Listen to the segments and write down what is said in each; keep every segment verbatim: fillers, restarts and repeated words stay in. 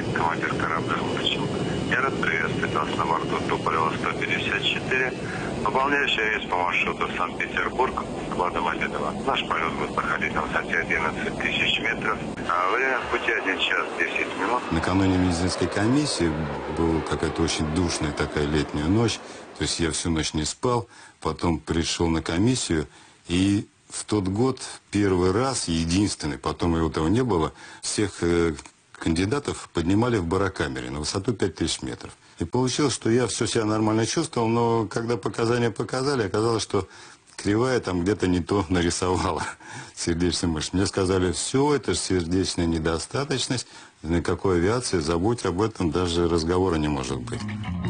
командир корабля «Лучик». Я рад приветствовать вас на борту Туполева сто пятьдесят четыре, выполняющий рейс по маршруту Санкт-Петербург с складом Обедова. Наш полет будет проходить на высоте одиннадцать тысяч метров, а время в пути один час десять минут. Накануне медицинской комиссии была какая-то очень душная такая летняя ночь, то есть я всю ночь не спал, потом пришел на комиссию, и в тот год первый раз, единственный, потом его того не было, всех э, кандидатов поднимали в барокамере на высоту пять тысяч метров. И получилось, что я все себя нормально чувствовал, но когда показания показали, оказалось, что кривая там где-то не то нарисовала сердечную мышцу. Мне сказали, все, это же сердечная недостаточность, никакой авиации, забудь об этом, даже разговора не может быть.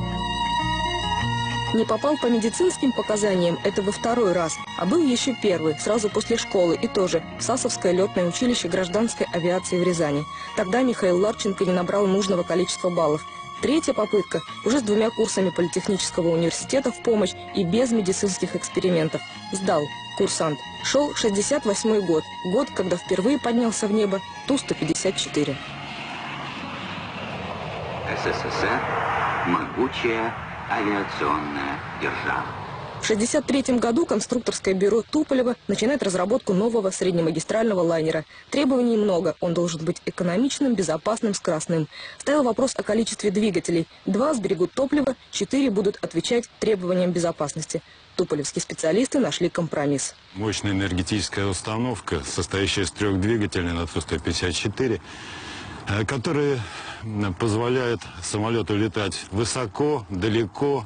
Не попал по медицинским показаниям, это во второй раз, а был еще первый, сразу после школы, и тоже в Сасовское летное училище гражданской авиации в Рязани. Тогда Михаил Ларченко не набрал нужного количества баллов. Третья попытка уже с двумя курсами политехнического университета в помощь и без медицинских экспериментов. Сдал курсант. Шел шестьдесят восьмой год, год, когда впервые поднялся в небо Ту сто пятьдесят четыре. СССР – могучая авиационная держава. В шестьдесят третьем году конструкторское бюро Туполева начинает разработку нового среднемагистрального лайнера. Требований много. Он должен быть экономичным, безопасным, скоростным. Стоял вопрос о количестве двигателей. Два сберегут топливо, четыре будут отвечать требованиям безопасности. Туполевские специалисты нашли компромисс. Мощная энергетическая установка, состоящая из трех двигателей на Ту сто пятьдесят четыре, которые позволяют самолету летать высоко, далеко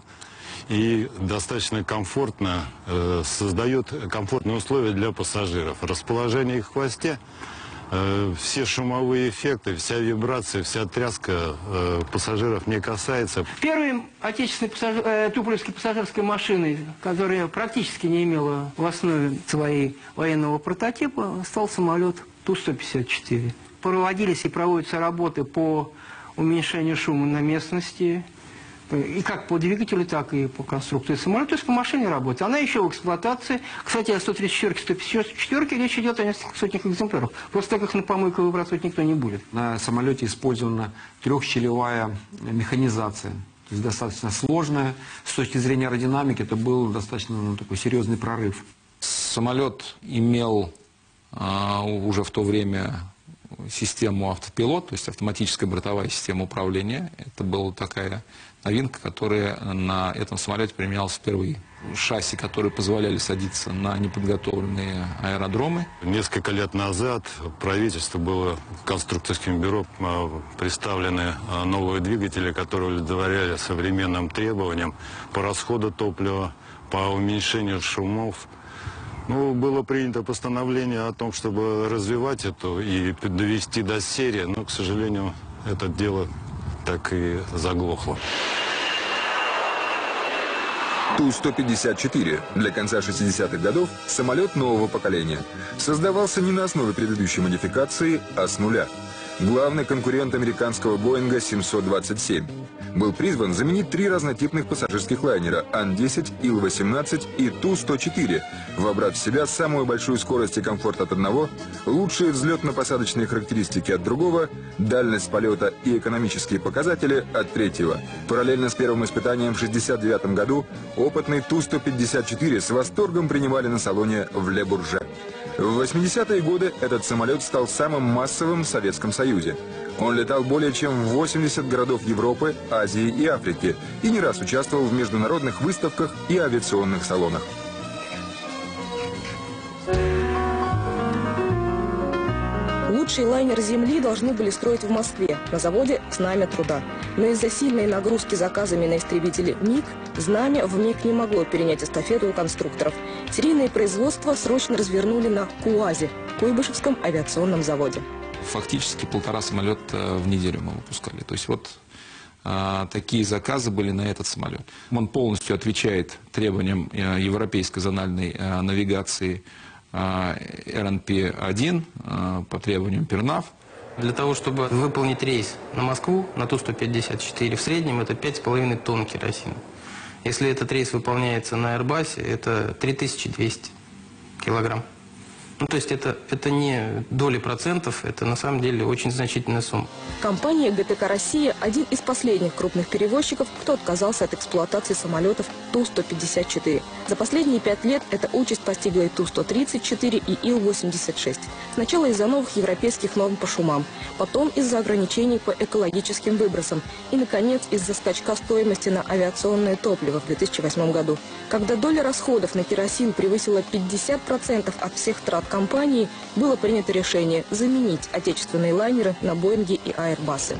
и достаточно комфортно, э, создает комфортные условия для пассажиров. Расположение их в хвосте, э, все шумовые эффекты, вся вибрация, вся тряска э, пассажиров не касается. Первой отечественной пассаж... э, туполевской пассажирской машиной, которая практически не имела в основе своей военного прототипа, стал самолет Ту сто пятьдесят четыре. Проводились и проводятся работы по уменьшению шума на местности, и как по двигателю, так и по конструкции самолета, то есть по машине работает. Она еще в эксплуатации. Кстати, о сто тридцать четыре, сто пятьдесят четыре речь идет о нескольких сотнях экземпляров. Просто так их на помойку выбрасывать никто не будет. На самолете использована трехщелевая механизация. То есть достаточно сложная. С точки зрения аэродинамики это был достаточно ну, такой серьезный прорыв. Самолет имел а, уже в то время систему автопилот, то есть автоматическая бортовая система управления. Это была такая новинка, которая на этом самолете применялась впервые. Шасси, которые позволяли садиться на неподготовленные аэродромы. Несколько лет назад правительство было конструкторским бюро представлены новые двигатели, которые удовлетворяли современным требованиям по расходу топлива, по уменьшению шумов. Ну, было принято постановление о том, чтобы развивать это и довести до серии, но, к сожалению, это дело так и заглохло. Ту сто пятьдесят четыре для конца шестидесятых годов самолет нового поколения. Создавался не на основе предыдущей модификации, а с нуля. Главный конкурент американского Боинга семьсот двадцать семь. Был призван заменить три разнотипных пассажирских лайнера Ан десять, Ил восемнадцать и Ту сто четыре, вобрав в себя самую большую скорость и комфорт от одного, лучшие взлетно-посадочные характеристики от другого, дальность полета и экономические показатели от третьего. Параллельно с первым испытанием в шестьдесят девятом году опытный Ту сто пятьдесят четыре с восторгом принимали на салоне в Ле-Бурже. В восьмидесятые годы этот самолет стал самым массовым в Советском Союзе. Он летал более чем в восемьдесят городов Европы, Азии и Африки и не раз участвовал в международных выставках и авиационных салонах. Лучший лайнер Земли должны были строить в Москве, на заводе «Знамя труда». Но из-за сильной нагрузки заказами на истребители МиГ «Знамя» вмиг не могло перенять эстафету у конструкторов. Серийное производство срочно развернули на КУАЗе – Куйбышевском авиационном заводе. Фактически полтора самолета в неделю мы выпускали. То есть вот а, такие заказы были на этот самолет. Он полностью отвечает требованиям а, европейской зональной а, навигации эр эн пи один по требованиям Пернаф. Для того, чтобы выполнить рейс на Москву, на Ту сто пятьдесят четыре, в среднем это пять с половиной тонн керосина. Если этот рейс выполняется на Airbus, это три тысячи двести килограмм. Ну, то есть это, это не доли процентов, это на самом деле очень значительная сумма. Компания ГТК «Россия» – один из последних крупных перевозчиков, кто отказался от эксплуатации самолетов Ту сто пятьдесят четыре. За последние пять лет эта участь постигла и Ту сто тридцать четыре, и Ил восемьдесят шесть. Сначала из-за новых европейских норм по шумам, потом из-за ограничений по экологическим выбросам и, наконец, из-за скачка стоимости на авиационное топливо в две тысячи восьмом году. Когда доля расходов на керосин превысила пятьдесят процентов от всех трат компании, было принято решение заменить отечественные лайнеры на Боинги и Airbus.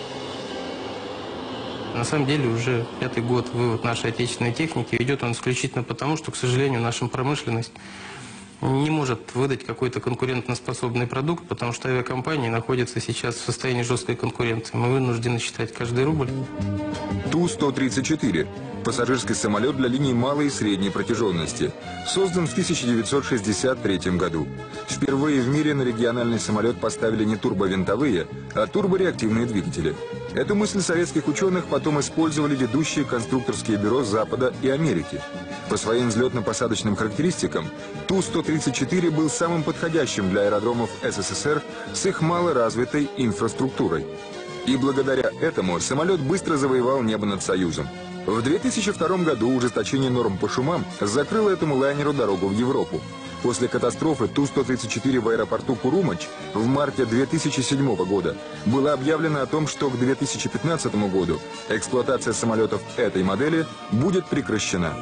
На самом деле уже пятый год вывод нашей отечественной техники идет он исключительно потому, что, к сожалению, наша промышленность не может выдать какой-то конкурентоспособный продукт, потому что авиакомпании находятся сейчас в состоянии жесткой конкуренции. Мы вынуждены считать каждый рубль. Ту сто тридцать четыре. Пассажирский самолет для линий малой и средней протяженности. Создан в тысяча девятьсот шестьдесят третьем году. Впервые в мире на региональный самолет поставили не турбовинтовые, а турбореактивные двигатели. Эту мысль советских ученых потом использовали ведущие конструкторские бюро Запада и Америки. По своим взлетно-посадочным характеристикам Ту сто тридцать четыре был самым подходящим для аэродромов СССР с их малоразвитой инфраструктурой. И благодаря этому самолет быстро завоевал небо над Союзом. В две тысячи втором году ужесточение норм по шумам закрыло этому лайнеру дорогу в Европу. После катастрофы Ту сто тридцать четыре в аэропорту Курумач в марте две тысячи седьмого года было объявлено о том, что к две тысячи пятнадцатому году эксплуатация самолетов этой модели будет прекращена.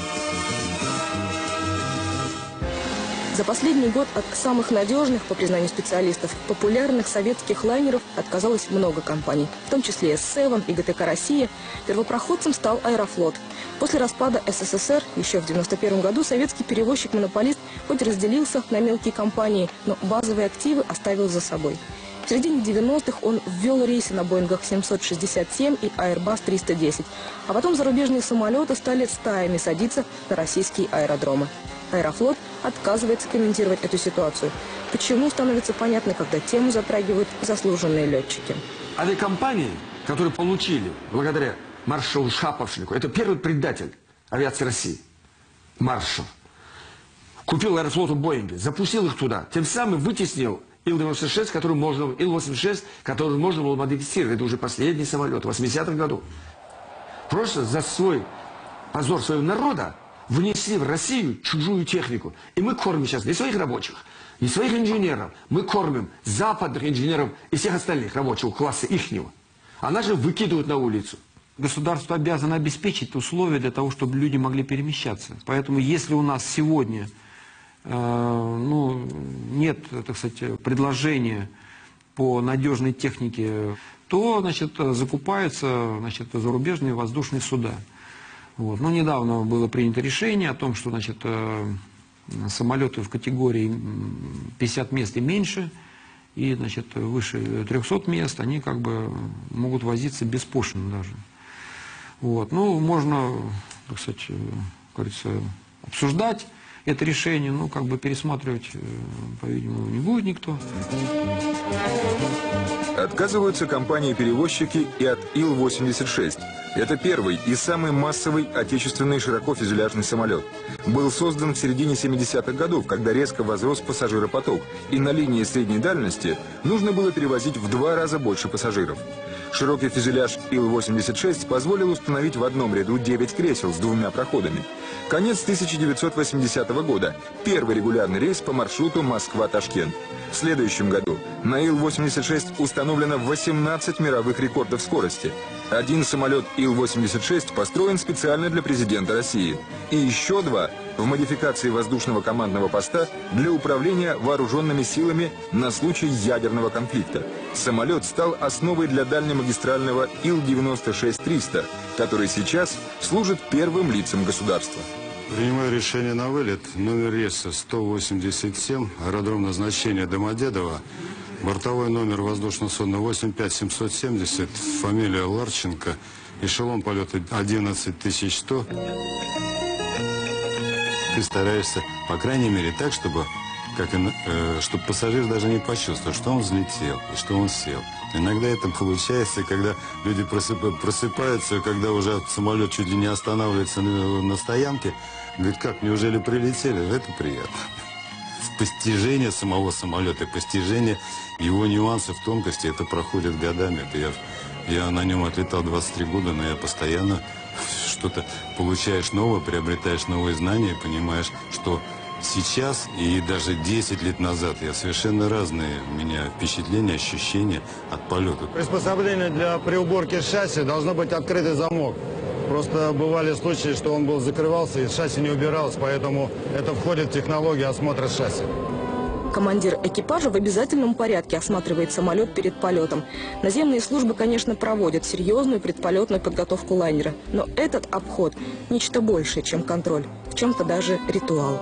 За последний год от самых надежных, по признанию специалистов, популярных советских лайнеров отказалось много компаний, в том числе эс севен и ГТК «Россия». Первопроходцем стал Аэрофлот. После распада СССР еще в девяносто первом году советский перевозчик-монополист хоть разделился на мелкие компании, но базовые активы оставил за собой. В середине девяностых он ввел рейсы на Боингах семьсот шестьдесят семь и Airbus триста десять, а потом зарубежные самолеты стали стаями садиться на российские аэродромы. Аэрофлот отказывается комментировать эту ситуацию. Почему, становится понятно, когда тему затрагивают заслуженные летчики. Авиакомпании, которые получили благодаря маршалу Шаповшнику, это первый предатель авиации России, маршал, купил Аэрофлоту Боинги, запустил их туда, тем самым вытеснил Ил девяносто шесть, который можно, Ил восемьдесят шесть, который можно было модифицировать. Это уже последний самолет, в восьмидесятых годах. Просто за свой позор своего народа внесли в Россию чужую технику. И мы кормим сейчас не своих рабочих, не своих инженеров. Мы кормим западных инженеров и всех остальных рабочего класса ихнего. А наши выкидывают на улицу. Государство обязано обеспечить условия для того, чтобы люди могли перемещаться. Поэтому если у нас сегодня э, ну, нет, так сказать, предложения по надежной технике, то, значит, закупаются, значит, зарубежные воздушные суда. Вот. Но недавно было принято решение о том, что, значит, самолеты в категории пятьдесят мест и меньше, и, значит, выше трёхсот мест, они как бы могут возиться без пошлин даже. Вот. Ну, можно, так сказать, как говорится, обсуждать это решение, но как бы пересматривать, по-видимому, не будет никто. Отказываются компании-перевозчики и от Ил восемьдесят шесть. Это первый и самый массовый отечественный широкофюзеляжный самолет. Был создан в середине семидесятых годов, когда резко возрос пассажиропоток, и на линии средней дальности нужно было перевозить в два раза больше пассажиров. Широкий фюзеляж Ил восемьдесят шесть позволил установить в одном ряду девять кресел с двумя проходами. Конец тысяча девятьсот восьмидесятого года. Первый регулярный рейс по маршруту Москва-Ташкент. В следующем году на Ил восемьдесят шесть установлено восемнадцать мировых рекордов скорости. Один самолет Ил восемьдесят шесть построен специально для президента России. И еще два в модификации воздушного командного поста для управления вооруженными силами на случай ядерного конфликта. Самолет стал основой для дальнемагистрального Ил девяносто шесть триста, который сейчас служит первым лицам государства. Принимаю решение на вылет. Номер рейса сто восемьдесят семь, аэродром назначения Домодедово. Бортовой номер воздушного судна восемь пять семьсот семьдесят, фамилия Ларченко, эшелон полета одиннадцать тысяч сто. Ты стараешься, по крайней мере, так, чтобы, как, э, чтобы пассажир даже не почувствовал, что он взлетел и что он сел. Иногда это получается, когда люди просыпаются, просыпаются, когда уже самолет чуть ли не останавливается на, на стоянке, говорит, как, неужели прилетели? Это приятно. постижение самого самолета, постижение его нюансов, тонкостей, это проходит годами. Это я, я на нем отлетал двадцать три года, но я постоянно что-то получаешь новое, приобретаешь новые знания, понимаешь, что сейчас и даже десять лет назад я совершенно разные у меня впечатления, ощущения от полета. Приспособление для при уборке шасси должно быть открытый замок. Просто бывали случаи, что он был закрывался и шасси не убиралось, поэтому это входит в технологию осмотра шасси. Командир экипажа в обязательном порядке осматривает самолет перед полетом. Наземные службы, конечно, проводят серьезную предполетную подготовку лайнера. Но этот обход – нечто большее, чем контроль. В чем-то даже ритуал.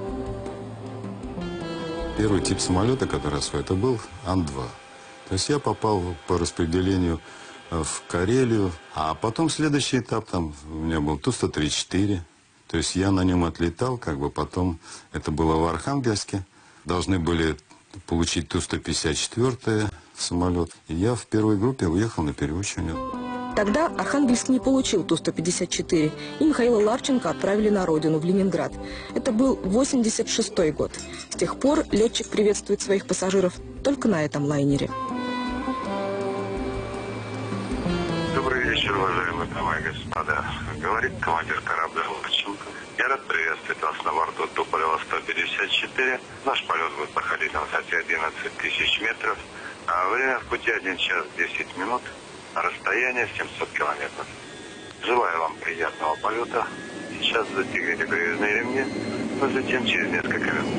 Первый тип самолета, который освоил, это был Ан два. То есть я попал по распределению в Карелию, а потом следующий этап там у меня был Ту сто тридцать четыре. То есть я на нем отлетал, как бы потом это было в Архангельске. Должны были получить Ту сто пятьдесят четыре самолет. И я в первой группе уехал на переучивание. Тогда Архангельск не получил Ту сто пятьдесят четыре, и Михаила Ларченко отправили на родину, в Ленинград. Это был восемьдесят шестой год. С тех пор летчик приветствует своих пассажиров только на этом лайнере. Добрый вечер, уважаемые дамы и господа. Говорит командир корабля Ларченко. Я рад приветствовать вас на борту Туполева сто пятьдесят четыре. Наш полет будет проходить на высоте одиннадцать тысяч метров. А время в пути один час десять минут. Расстояние семьсот километров. Желаю вам приятного полета. Сейчас застегните привязные ремни, но затем через несколько минут.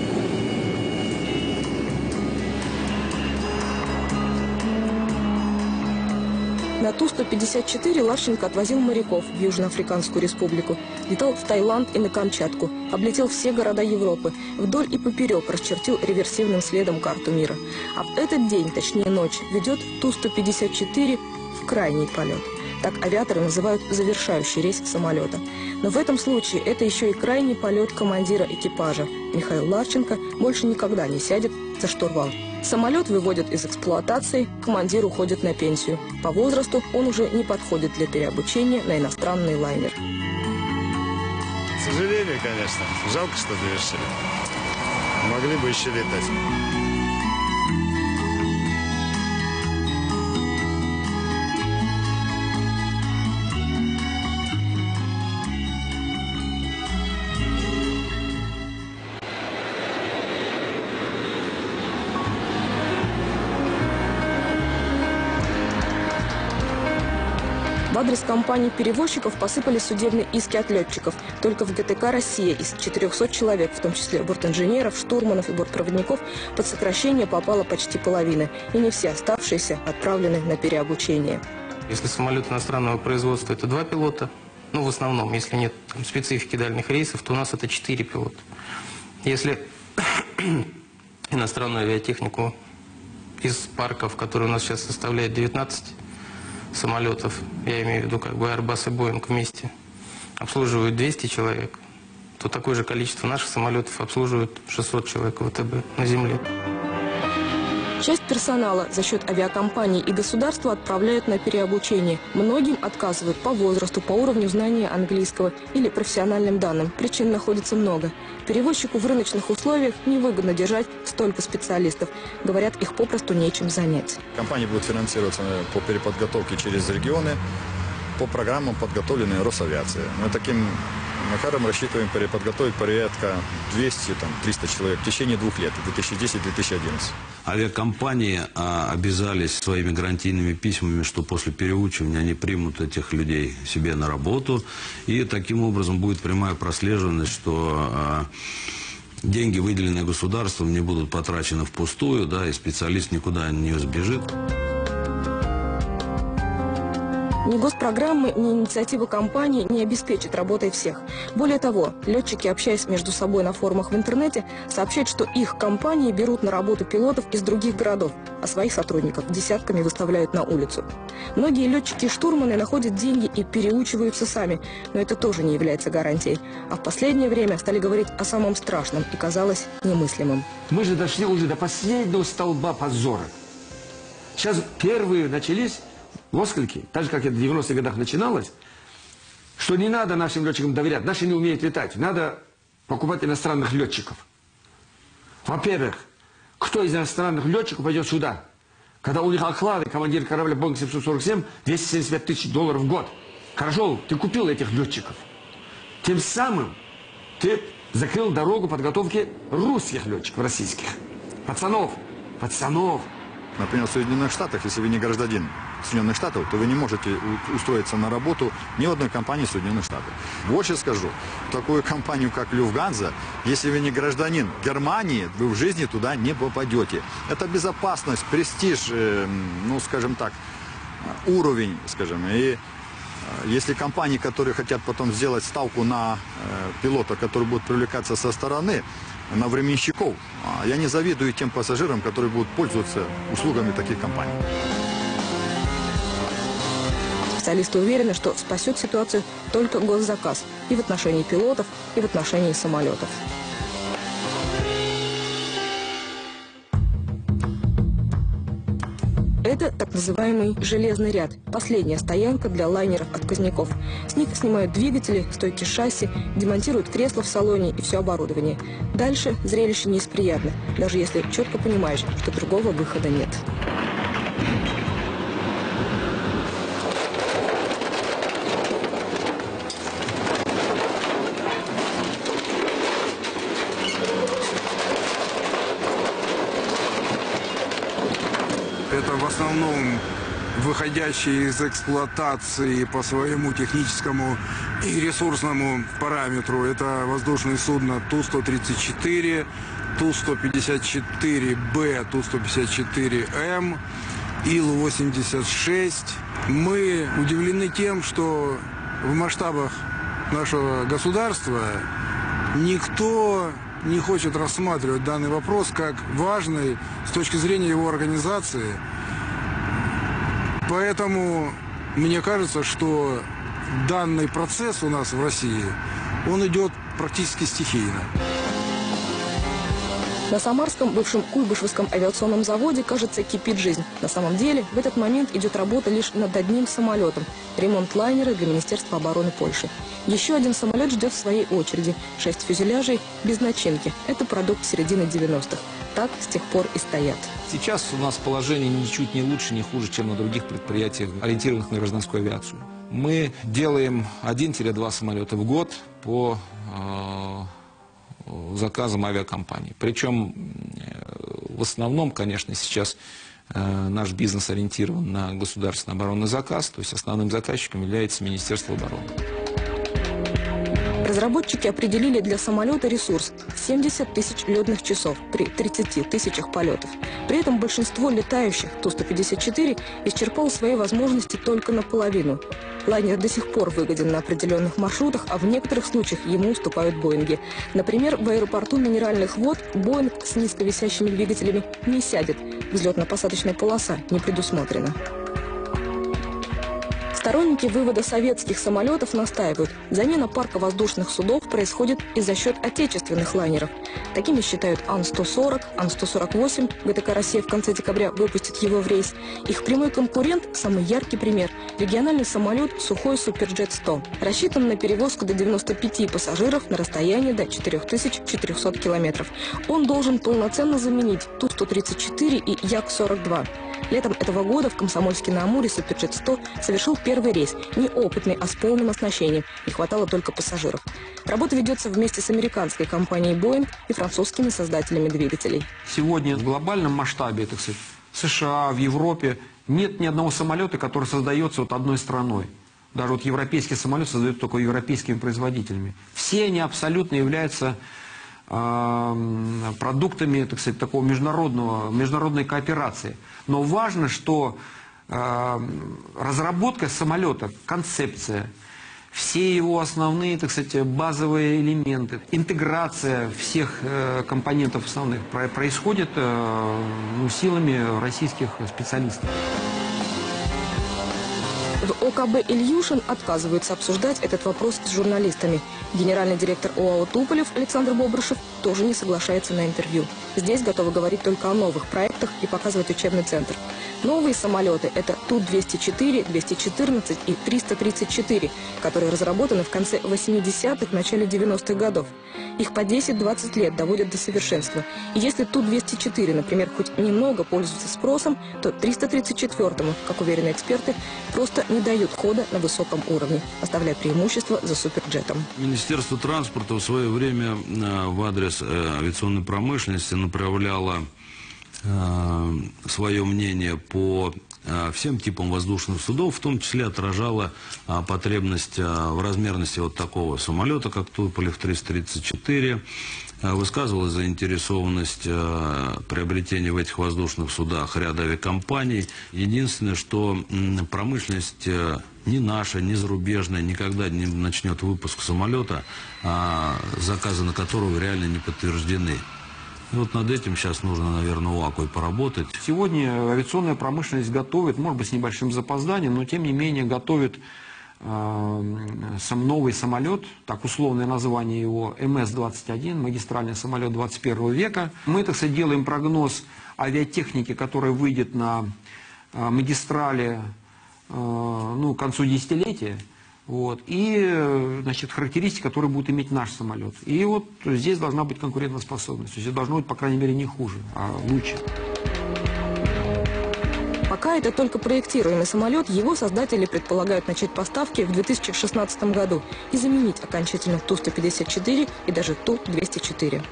На Ту сто пятьдесят четыре Ларченко отвозил моряков в Южноафриканскую республику. Летал в Таиланд и на Камчатку. Облетел все города Европы. Вдоль и поперек расчертил реверсивным следом карту мира. А в этот день, точнее ночь, ведет Ту сто пятьдесят четыре в крайний полет. Так авиаторы называют завершающий рейс самолета. Но в этом случае это еще и крайний полет командира экипажа. Михаил Ларченко больше никогда не сядет за штурвал. Самолет выводят из эксплуатации, командир уходит на пенсию. По возрасту он уже не подходит для переобучения на иностранный лайнер. К сожалению, конечно. Жалко, что завершили. Могли бы еще летать. В адрес компаний-перевозчиков посыпались судебные иски от летчиков. Только в ГТК «Россия» из четырёхсот человек, в том числе бортинженеров, штурманов и бортпроводников, под сокращение попала почти половина. И не все оставшиеся отправлены на переобучение. Если самолет иностранного производства – это два пилота, ну, в основном, если нет там, специфики дальних рейсов, то у нас это четыре пилота. Если иностранную авиатехнику из парков, который у нас сейчас составляет девятнадцать самолетов, я имею в виду как бы Airbus и Boeing вместе, обслуживают двести человек, то такое же количество наших самолетов обслуживают шестьсот человек ВТБ на земле. Часть персонала за счет авиакомпаний и государства отправляют на переобучение. Многим отказывают по возрасту, по уровню знания английского или профессиональным данным. Причин находится много. Перевозчику в рыночных условиях невыгодно держать столько специалистов. Говорят, их попросту нечем занять. Компания будет финансироваться по переподготовке через регионы по программам, подготовленной Росавиацией. Мы таким макаром рассчитываем переподготовить порядка двести-триста человек в течение двух лет, две тысячи десятого — две тысячи одиннадцатого. Авиакомпании а, обязались своими гарантийными письмами, что после переучивания они примут этих людей себе на работу. И таким образом будет прямая прослеживанность, что а, деньги, выделенные государством, не будут потрачены впустую, да, и специалист никуда не сбежит. Ни госпрограммы, ни инициатива компании не обеспечат работой всех. Более того, летчики, общаясь между собой на форумах в интернете, сообщают, что их компании берут на работу пилотов из других городов, а своих сотрудников десятками выставляют на улицу. Многие летчики и штурманы находят деньги и переучиваются сами, но это тоже не является гарантией. А в последнее время стали говорить о самом страшном и казалось немыслимым. Мы же дошли уже до последнего столба позора. Сейчас первые начались воскрики, так же, как это в девяностых годах начиналось, что не надо нашим летчикам доверять, наши не умеют летать, надо покупать иностранных летчиков. Во-первых, кто из иностранных летчиков пойдет сюда, когда у них оклады, командир корабля Боинг семьсот сорок семь, двести семьдесят пять тысяч долларов в год. Хорошо, ты купил этих летчиков. Тем самым ты закрыл дорогу подготовки русских летчиков, российских. Пацанов, пацанов. Например, в Соединенных Штатах, если вы не гражданин Соединенных Штатов, то вы не можете устроиться на работу ни в одной компании Соединенных Штатов. Больше скажу, в такую компанию, как Люфтганза, если вы не гражданин Германии, вы в жизни туда не попадете. Это безопасность, престиж, э, ну, скажем так, уровень, скажем. И если компании, которые хотят потом сделать ставку на э, пилота, который будет привлекаться со стороны, на временщиков, я не завидую тем пассажирам, которые будут пользоваться услугами таких компаний. Специалисты уверены, что спасет ситуацию только госзаказ и в отношении пилотов, и в отношении самолетов. Это так называемый «железный ряд» – последняя стоянка для лайнеров-отказников. С них снимают двигатели, стойки шасси, демонтируют кресла в салоне и все оборудование. Дальше зрелище не из приятных, даже если четко понимаешь, что другого выхода нет. Это в основном выходящие из эксплуатации по своему техническому и ресурсному параметру. Это воздушные судна Ту сто тридцать четыре, Ту сто пятьдесят четыре Б, Ту сто пятьдесят четыре М, Ил восемьдесят шесть. Мы удивлены тем, что в масштабах нашего государства никто не хочет рассматривать данный вопрос как важный с точки зрения его организации. Поэтому мне кажется, что данный процесс у нас в России, он идет практически стихийно. На Самарском, бывшем Куйбышевском авиационном заводе, кажется, кипит жизнь. На самом деле, в этот момент идет работа лишь над одним самолетом – ремонт лайнера для Министерства обороны Польши. Еще один самолет ждет в своей очереди. Шесть фюзеляжей без начинки. Это продукт середины девяностых. Так с тех пор и стоят. Сейчас у нас положение ничуть не лучше, не хуже, чем на других предприятиях, ориентированных на гражданскую авиацию. Мы делаем один-два самолета в год по э, заказам авиакомпаний. Причем э, в основном, конечно, сейчас э, наш бизнес ориентирован на государственный оборонный заказ, то есть основным заказчиком является Министерство обороны. Разработчики определили для самолета ресурс – семьдесят тысяч летных часов при тридцати тысячах полетов. При этом большинство летающих Ту сто пятьдесят четыре исчерпало свои возможности только наполовину. Лайнер до сих пор выгоден на определенных маршрутах, а в некоторых случаях ему уступают Боинги. Например, в аэропорту Минеральных вод Боинг с низковисящими двигателями не сядет. Взлетно-посадочная полоса не предусмотрена. Сторонники вывода советских самолетов настаивают, замена парка воздушных судов происходит и за счет отечественных лайнеров. Такими считают Ан сто сорок, Ан сто сорок восемь, ГТК «Россия» в конце декабря выпустит его в рейс. Их прямой конкурент, самый яркий пример – региональный самолет «Сухой Суперджет сто». Рассчитан на перевозку до девяноста пяти пассажиров на расстоянии до четырёх тысяч четырёхсот километров. Он должен полноценно заменить Ту сто тридцать четыре и Як сорок два. Летом этого года в Комсомольске-на-Амуре Суперджет сто совершил первый рейс, неопытный, а с полным оснащением. Не хватало только пассажиров. Работа ведется вместе с американской компанией Boeing и французскими создателями двигателей. Сегодня в глобальном масштабе, так сказать, в США, в Европе нет ни одного самолета, который создается вот одной страной. Даже вот европейский самолет создают только европейскими производителями. Все они абсолютно являются продуктами, так сказать, такого международного, международной кооперации. Но важно, что э, разработка самолета, концепция, все его основные, так сказать, базовые элементы, интеграция всех э, компонентов основных происходит э, ну, силами российских специалистов. В ОКБ «Ильюшин» отказывается обсуждать этот вопрос с журналистами. Генеральный директор ОАО «Туполев» Александр Бобрышев тоже не соглашается на интервью. Здесь готовы говорить только о новых проектах и показывать учебный центр. Новые самолеты – это Ту двести четыре, двести четырнадцать и триста тридцать четыре, которые разработаны в конце восьмидесятых, начале девяностых годов. Их по десять-двадцать лет доводят до совершенства. И если Ту двести четыре, например, хоть немного пользуется спросом, то триста тридцать четвёртому, как уверены эксперты, просто не дают хода на высоком уровне, оставляя преимущество за суперджетом. Министерство транспорта в свое время в адрес авиационной промышленности направляло свое мнение по всем типам воздушных судов, в том числе отражала потребность в размерности вот такого самолета, как Туполев триста тридцать четыре, высказывала заинтересованность приобретения в этих воздушных судах ряда авиакомпаний. Единственное, что промышленность ни наша, ни зарубежная никогда не начнет выпуск самолета, заказы на которого реально не подтверждены. И вот над этим сейчас нужно, наверное, у АКО поработать. Сегодня авиационная промышленность готовит, может быть, с небольшим запозданием, но тем не менее готовит э, сам новый самолет, так условное название его эм эс двадцать один, магистральный самолет двадцать первого века. Мы, так сказать, делаем прогноз авиатехники, которая выйдет на э, магистрали э, ну, к концу десятилетия. Вот. И, значит, характеристики, которые будут иметь наш самолет. И вот здесь должна быть конкурентоспособность. То есть это должно быть, по крайней мере, не хуже, а лучше. Пока это только проектируемый самолет, его создатели предполагают начать поставки в две тысячи шестнадцатом году и заменить окончательно Ту сто пятьдесят четыре и даже Ту двести четыре.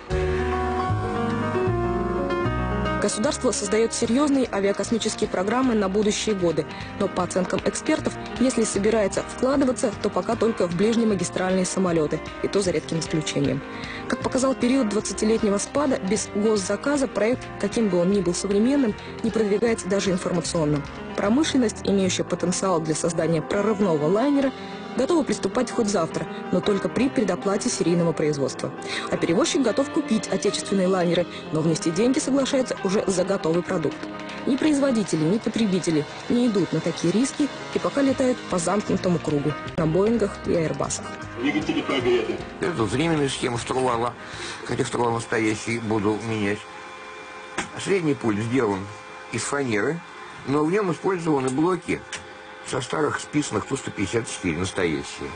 Государство создает серьезные авиакосмические программы на будущие годы. Но по оценкам экспертов, если собирается вкладываться, то пока только в ближнемагистральные самолеты, и то за редким исключением. Как показал период двадцатилетнего спада, без госзаказа проект, каким бы он ни был современным, не продвигается даже информационно. Промышленность, имеющая потенциал для создания прорывного лайнера, готова приступать хоть завтра, но только при предоплате серийного производства. А перевозчик готов купить отечественные лайнеры, но внести деньги соглашается уже за готовый продукт. Ни производители, ни потребители не идут на такие риски и пока летают по замкнутому кругу на Боингах и Airbus'ах. Двигатели прогреты. Это временная схема штурвала, хотя штурвал настоящий буду менять. Средний пульт сделан из фанеры, но в нем использованы блоки со старых списанных Ту сто пятьдесят четыре, настоящие.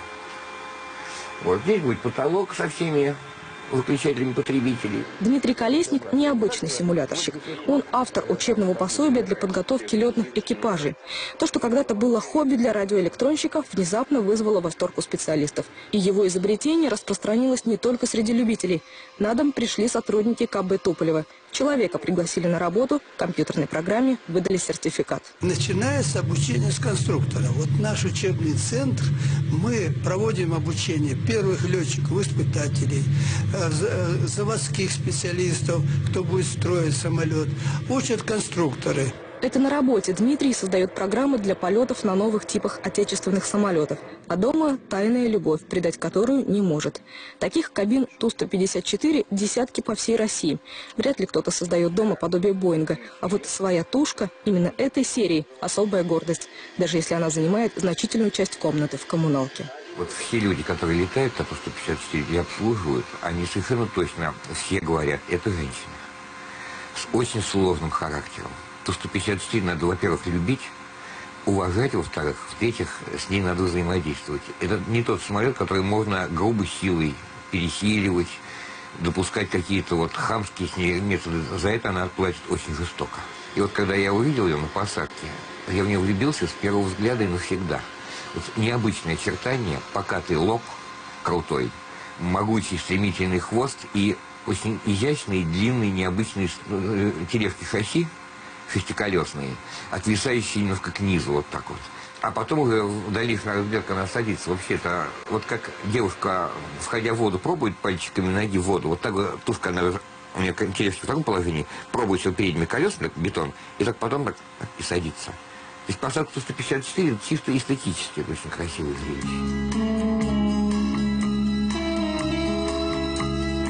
Вот здесь будет потолок со всеми выключателями потребителей. Дмитрий Колесник – необычный симуляторщик. Он автор учебного пособия для подготовки летных экипажей. То, что когда-то было хобби для радиоэлектронщиков, внезапно вызвало восторг у специалистов. И его изобретение распространилось не только среди любителей. На дом пришли сотрудники ка бэ Туполева. Человека пригласили на работу, в компьютерной программе выдали сертификат. Начиная с обучения с конструктора. Вот наш учебный центр, мы проводим обучение первых летчиков, испытателей, заводских специалистов, кто будет строить самолет, учат конструкторы. Это на работе Дмитрий создает программы для полетов на новых типах отечественных самолетов. А дома тайная любовь, предать которую не может. Таких кабин Ту сто пятьдесят четыре десятки по всей России. Вряд ли кто-то создает дома подобие Боинга. А вот своя тушка именно этой серии – особая гордость. Даже если она занимает значительную часть комнаты в коммуналке. Вот все люди, которые летают на Ту сто пятьдесят четыре и обслуживают, они совершенно точно все говорят, это женщина. С очень сложным характером. Ту сто пятьдесят четыре надо, во-первых, любить, уважать, во-вторых, в-третьих, с ней надо взаимодействовать. Это не тот самолет, который можно грубой силой пересиливать, допускать какие-то вот хамские с ней методы. За это она платит очень жестоко. И вот когда я увидел ее на посадке, я в нее влюбился с первого взгляда и навсегда. Вот необычное очертание, покатый лоб, крутой, могучий стремительный хвост и очень изящные, длинные, необычные тележки шасси, шестиколесные, отвисающие немножко к низу, вот так вот. А потом уже в дальнейшем разгляд, когда она садится, вообще это вот как девушка, входя в воду, пробует пальчиками ноги в воду, вот так вот тушка, она, у нее тележки в таком положении, пробует все передними колесами, как бетон, и так потом так и садится. То есть посадка Ту сто пятьдесят четыре чисто эстетически, это очень красивое зрелище.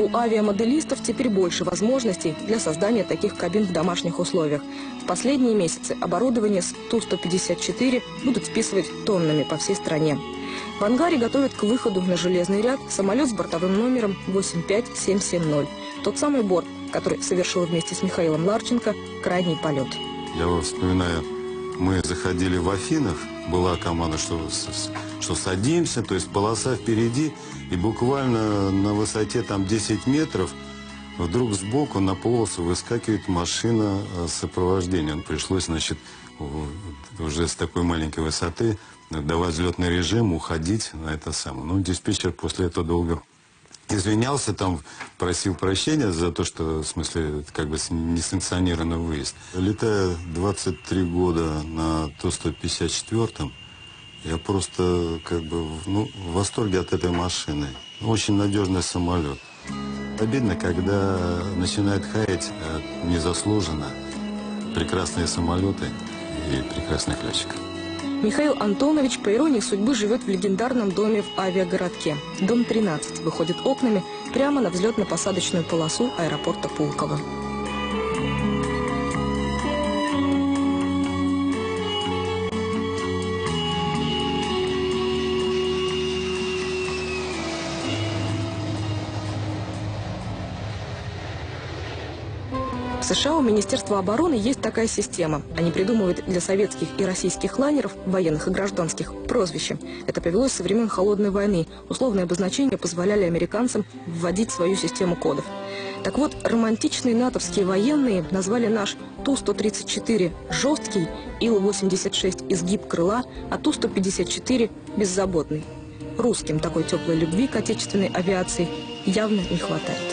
У авиамоделистов теперь больше возможностей для создания таких кабин в домашних условиях. В последние месяцы оборудование с Ту сто пятьдесят четыре будут списывать тоннами по всей стране. В ангаре готовят к выходу на железный ряд самолет с бортовым номером восемь пять семь семь ноль. Тот самый борт, который совершил вместе с Михаилом Ларченко крайний полет. Я вот вспоминаю, мы заходили в Афинах, была команда, что, что садимся, то есть полоса впереди, и буквально на высоте там десять метров вдруг сбоку на полосу выскакивает машина сопровождения. Пришлось, значит, уже с такой маленькой высоты давать взлетный режим, уходить на это самое. Ну, диспетчер после этого долго извинялся, там просил прощения за то, что, в смысле, как бы несанкционированный выезд. Летая двадцать три года на Ту сто пятьдесят четыре, я просто как бы ну, в восторге от этой машины. Очень надежный самолет. Обидно, когда начинают хаять незаслуженно прекрасные самолеты и прекрасных летчиков. Михаил Антонович, по иронии судьбы, живет в легендарном доме в авиагородке. Дом тринадцать выходит окнами прямо на взлетно-посадочную полосу аэропорта Пулково. В США у Министерства обороны есть такая система. Они придумывают для советских и российских лайнеров, военных и гражданских, прозвища. Это повелось со времен Холодной войны. Условные обозначения позволяли американцам вводить свою систему кодов. Так вот, романтичные натовские военные назвали наш Ту сто тридцать четыре «жесткий», Ил восемьдесят шесть «изгиб крыла», а Ту сто пятьдесят четыре «беззаботный». Русским такой теплой любви к отечественной авиации явно не хватает.